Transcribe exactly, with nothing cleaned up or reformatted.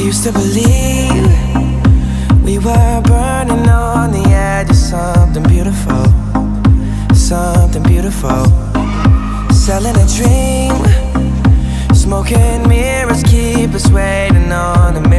used to believe we were burning on the edge of something beautiful, something beautiful. Selling a dream, smoking mirrors keep us waiting on a